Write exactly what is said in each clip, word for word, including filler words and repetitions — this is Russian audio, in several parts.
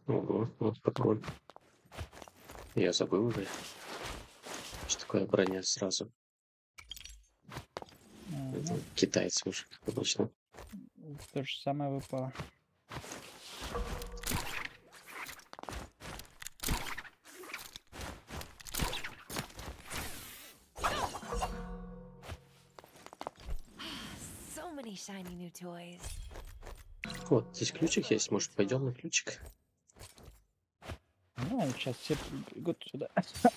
Ого, вот патруль. Я забыл уже. Что такое броня сразу. Это Угу. китайцы уже, как обычно. То же самое выпало. So many shiny new toys. Вот, здесь ключик есть, может пойдем на ключик? Ну, сейчас все бегут сюда.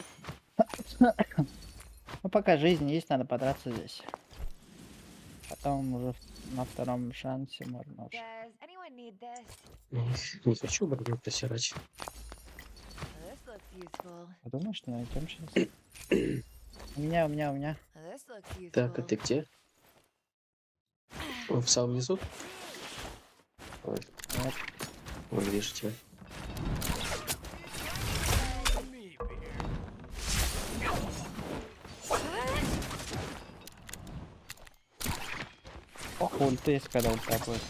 Ну, пока жизнь есть, надо подраться здесь. Потом уже на втором шансе можно уже. Does anyone need this? Не, не хочу броню просирать. This looks useful. Подумай, что найдем сейчас. У меня, у меня, у меня. This looks useful. Так, а ты где? Он в самом низу? Ой, Вот. вон вижу тебя. Ох, ульты есть, когда ульта будет.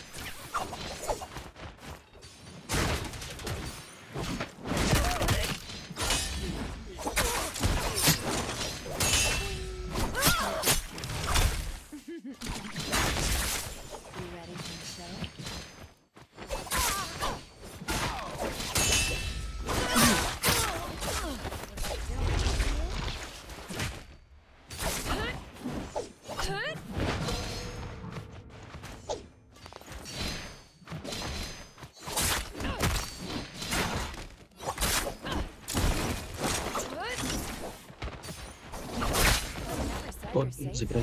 You ready for the show? Вот, забирай.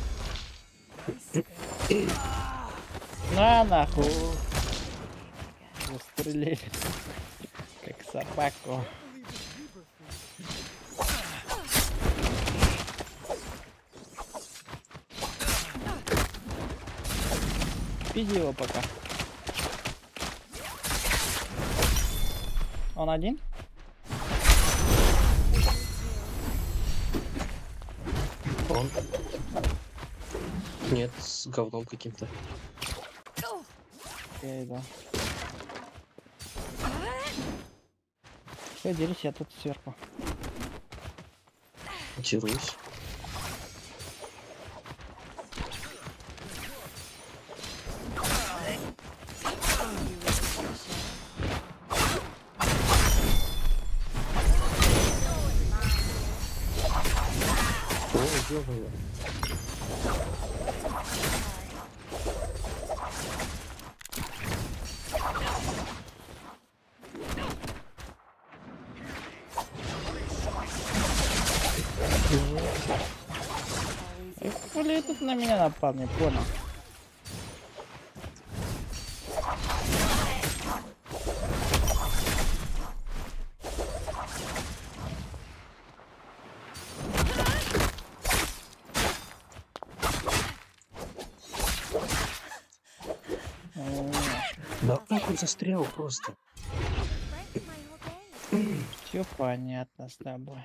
На нахуй. Застрелили. Как собаку. Пиди его пока. Он один? Он. Нет, с говном каким-то. Я иду. Все, дерись, я тут сверху. Дерусь. О, ё-моё. Эх, блин, тут на меня напал, не понял. Да как он застрял просто? Все понятно с тобой.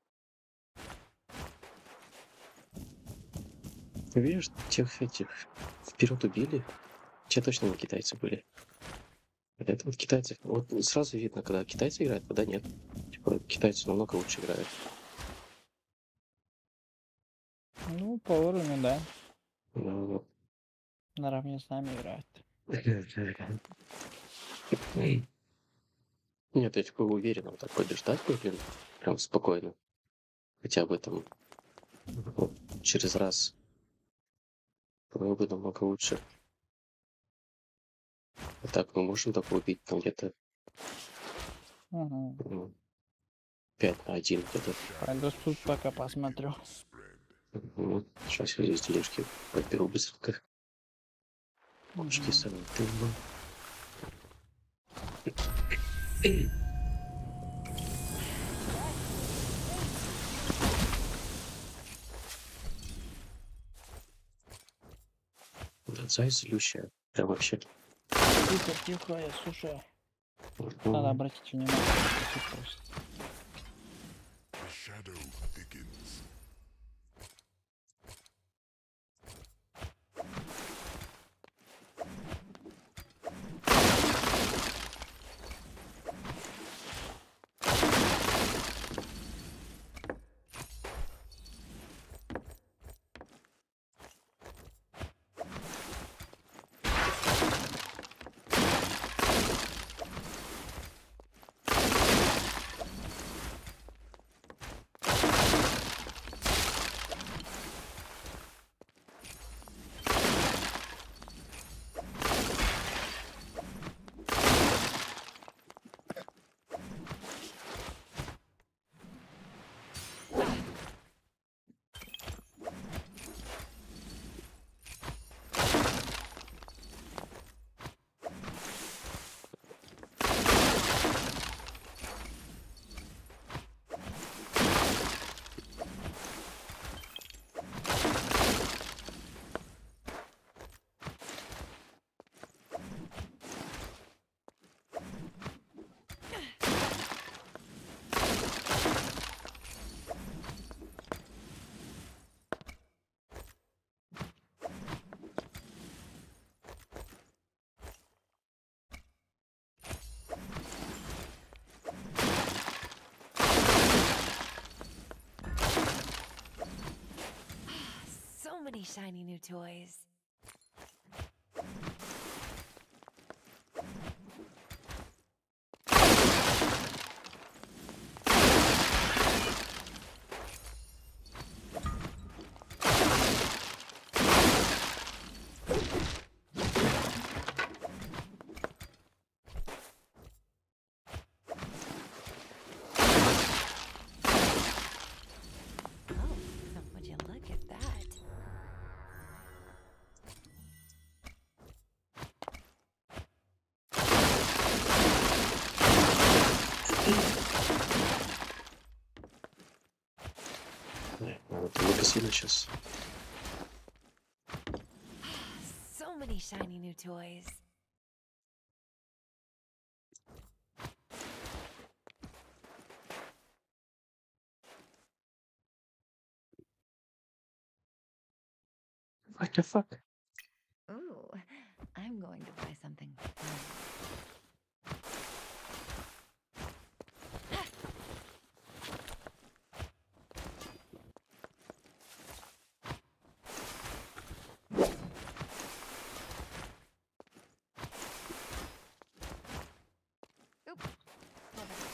Видишь, тех этих вперед убили. Те точно не китайцы были. Вот это вот китайцы. Вот сразу видно, когда китайцы играют, когда нет. Типа китайцы намного лучше играют. Ну, по уровню, да. Ну, Наравне с нами играют. нет, я типа уверенно вот так побеждать, блин, прям спокойно. Хотя бы там ну, через раз было бы намного лучше. А так мы можем так убить там где-то Угу. ну, пять на один где-то. Пойду тут пока посмотрю. Ну, сейчас я здесь дележки подберу быстренько. Кошки салаты. Да, заяц злющая. Прям вообще. Тихо, тихо, я слушаю. Надо обратить внимание. Тут просто. The shadow thickens. shiny new toys. Oh, would you look at that? Ой, надо много сильно сейчас. So many shiny new toys. What the fuck? Ooh, I'm going to buy something fun. Oop. Hold on.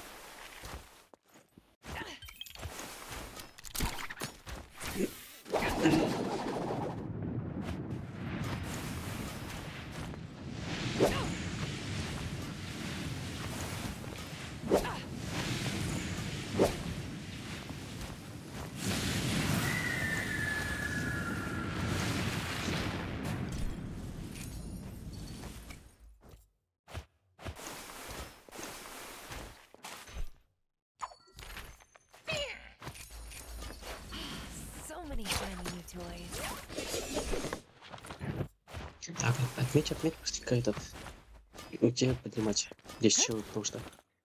So many shiny new toys. Так, отметь, отметь быстренько этот. Где поднимать? Здесь чего, потому что.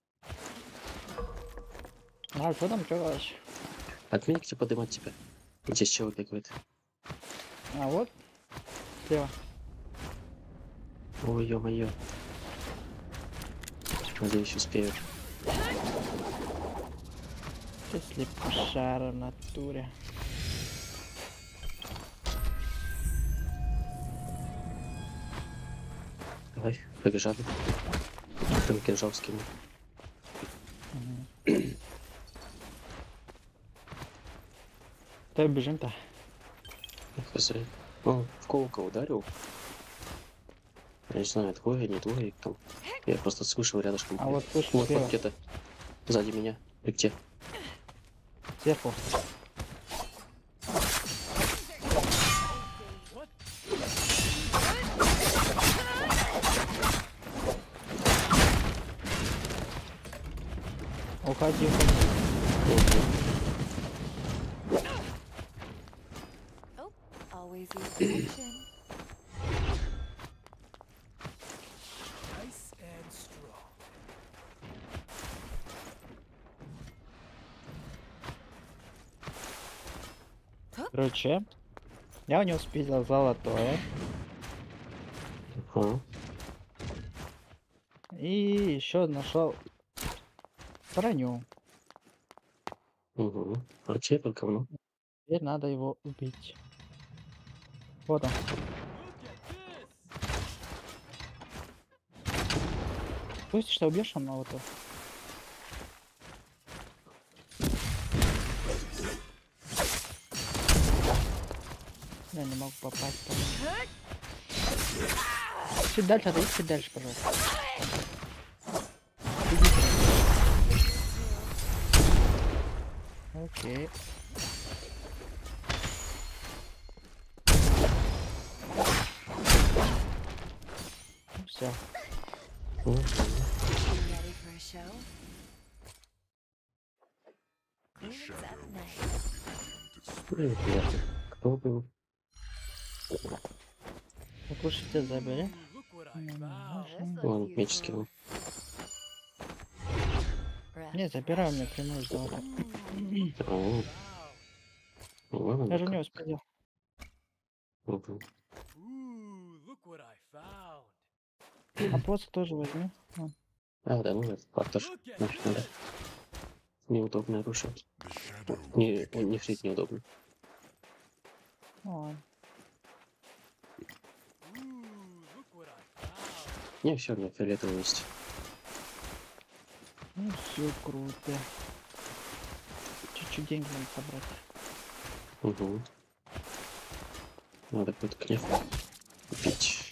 А что там, что короче? Отметь, где поднимать тебя. Здесь чего бегает. А вот, слева. Ой, ё-моё. Надеюсь, успею. Если пожара в натуре. Давай, побежали. Там кинжал скину. Давай бежим-то. Хз. Ну, в колокол ударил. Я не знаю, твой, не твой. Там. Я просто слышал рядышком. А вот слышишь, Вот, слева, вот где-то. Сзади меня. И где? сверху. Уходи, уходи. Oh, always use protection. Nice and strong. Короче, я у него спиздил золотое. Ага. И еще нашел броню. Угу. Окей, под говно. Теперь надо его убить. Вот он. Пусть что убьешь он на вот это. Я не могу попасть. по-моему. Чуть дальше, отойди чуть дальше, пожалуйста. Окей. Ну все. Мгм. You ready for a show? Cleans up nice. Блин, приятно. Кто был? Покушайте, забери. Look what I М, found. This можно. Вон, looks меч useful. скинул. Не, забирай у меня прямую золото. А, Wow. ладно, Я же у ну-ка. него спиздил. Мгм. Ooh, look what I found. А поц тоже возьми. Вон. А, да, ну это фактор. Look at Значит, надо. this. Неудобное оружие. The shadow Не, thickens. не фрит неудобно. О, Ooh, look what I found. Не, все, у меня фиолетовый есть. ну все круто. Чуть-чуть деньги надо собрать. Угу. Надо какой-то кнеф купить.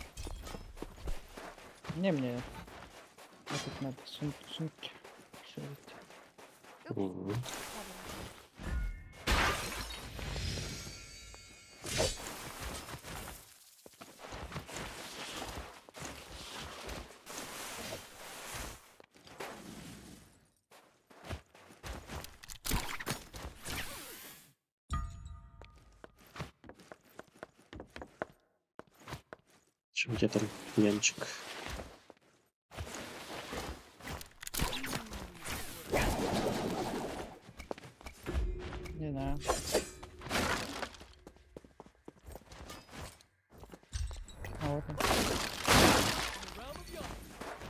Не, мне этот надо сум сумки шерить. Угу. Чем где там нянчик? Не знаю. А вот он. In the realm of young.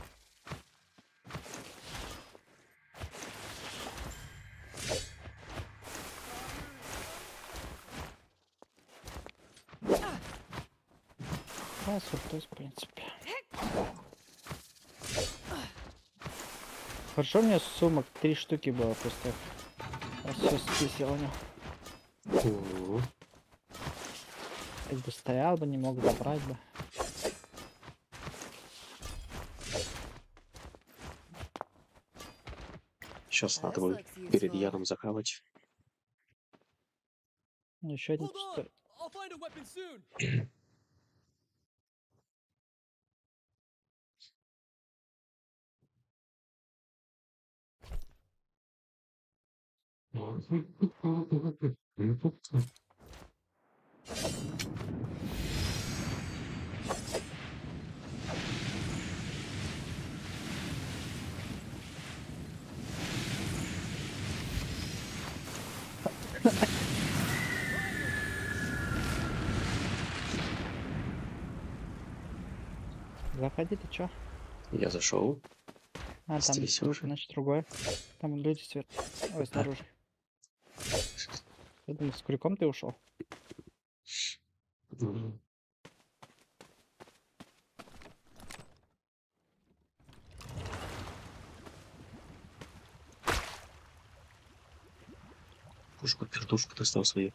А, сюрприз, в принципе. Хорошо, у меня сумок три штуки было просто. Все списал у него. Угу. Как бы стоял бы, не мог забрать бы. Сейчас This надо будет looks перед useful. ядом захавать. Еще один Hold on. пистолет. I'll find a weapon soon. Заходи, ты чё? Я зашел. А, там, Здесь уже. значит, другой. Там люди сверху. Ой, снаружи. Я думаю, с крюком ты ушел. Мгм. Пушку, пердушку достал свою.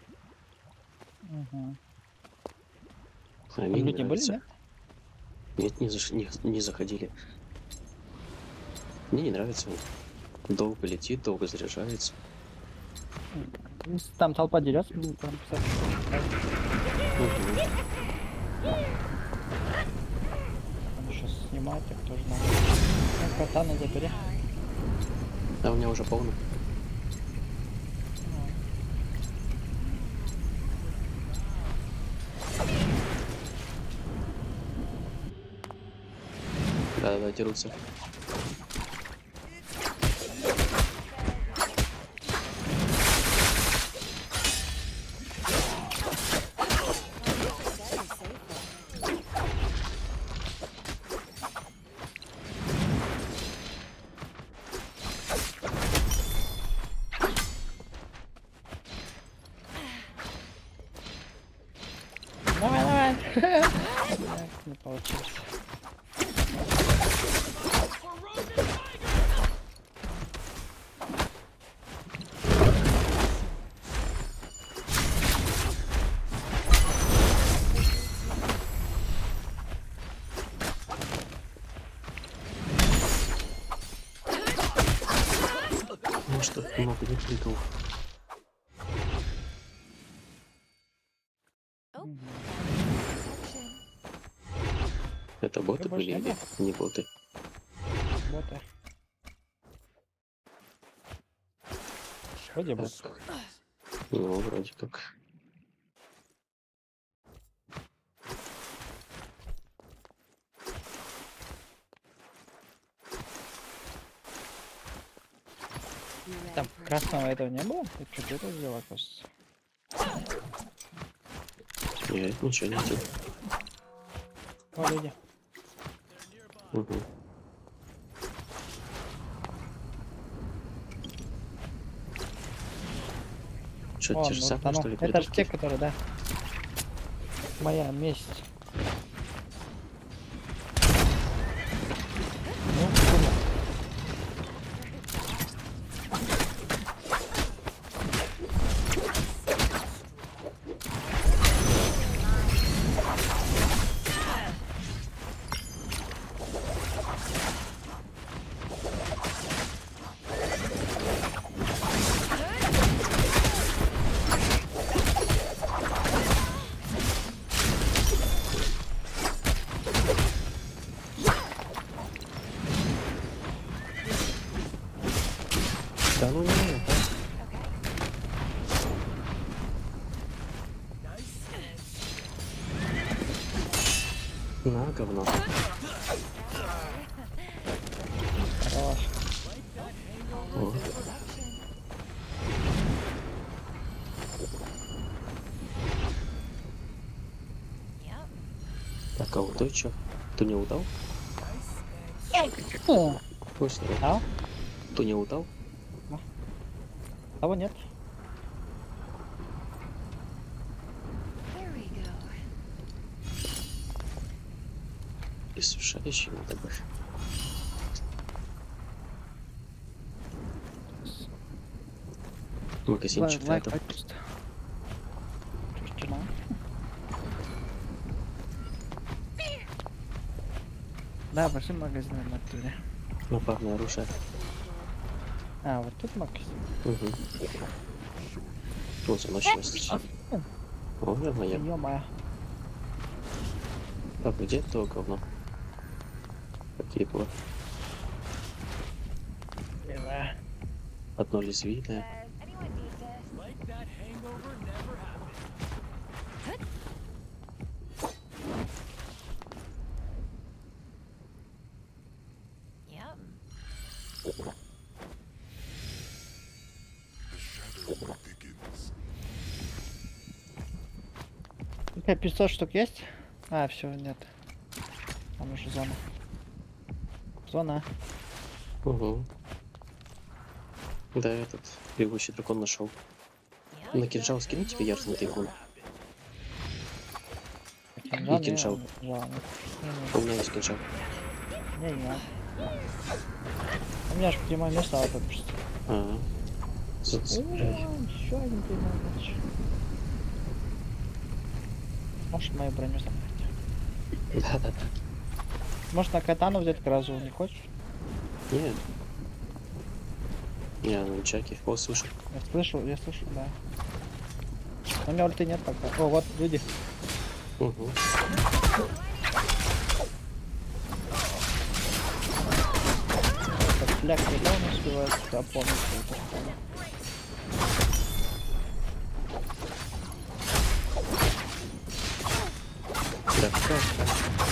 Угу. А Там мне не люди были, нравится. нет? Нет, не, заш... не, не заходили. Мне не нравится. Долго летит, долго заряжается. Если там толпа дерется, блин, там писать. Мгм. Там еще снимать, так тоже надо. Ну, катану забери. А у меня уже полно. Да-да-да, дерутся. Давай, давай. Блядь, не получилось. Ну что, много не придул. Мгм. Это боты больше были не или было? не боты? Боты. Вроде бы. Так. Ну, вроде как. Там красного этого не было? Ты что-то это взяла, кажется. Я ничего не видел. О, люди. Угу. Что, Вон, те же вот самые, оно. что ли, Это же передушки? те, которые, да. Моя месть. Ну, куда? Да ну не, на говно. Хорош. О, Yep. так, а вот той чё? Ты не удал? О, Пусть не а? Ты не удал? Того нет. There we go. И сушающий надо бы. Магазинчик Лайк, рядом. почувствовал. Чувствую. Да, пошли в магазин в натуре. Напарное оружие. А, вот тут магазин. Угу. Вот замощность. О, моя. Ё-моё. Так, где то говно? Какие было? Э, Одно лезвийное. Does anyone need this? Like that hangover never happened. Yep. The shadow thickens. У тебя пятьсот штук есть? А, все, нет. Там уже зона. Зона. Угу. Да, этот бегущий дракон нашел. Yep. На кинжал скину тебе яростный тайфун. Кинжал, И кинжал. Не, кинжал, У меня есть кинжал. не, не, не. У меня же прямое место, а только что. А, О, еще один прямой меч. Можешь мою броню забрать? да-да-да. Может на катану взять грозу, не хочешь? Нет. Не, ну чаки. О, слушай. Я слышу, я слышу, да. Но у меня ульты нет пока. О, вот люди. Угу. Так, фляг не успевает запомнить. Да, да.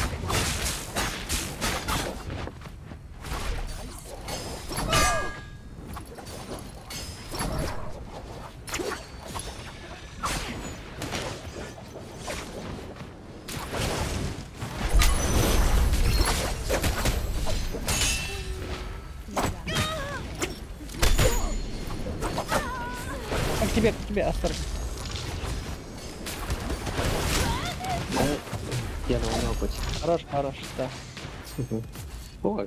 А к тебе, к тебе, осторожно. Да, я наломал хоть. Хорош, хорош, да. Угу. Ой.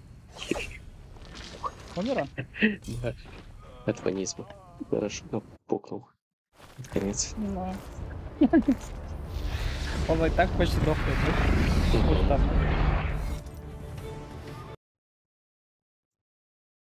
Умер он? Да. От фанизма. Хорошо, но пукнул. Конец. Ну. Он и так почти дохнет. Вот там.